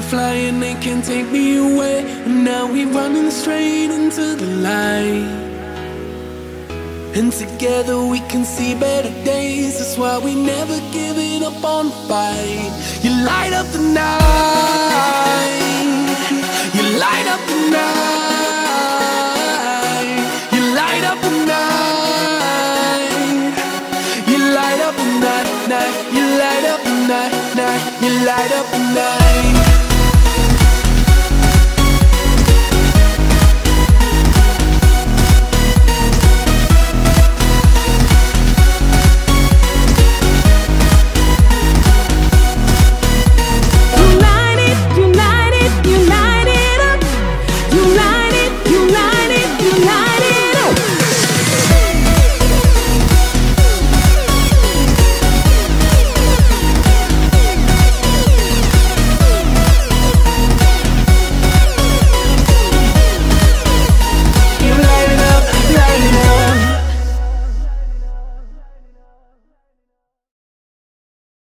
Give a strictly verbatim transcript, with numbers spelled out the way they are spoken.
flying, they can't take me away. And now we running straight into the light. And together we can see better days. That's why we never giving up on the fight. You light up the night. You light up the night. You light up the night. You light up the night, night. You light up the night, night. You light up the night.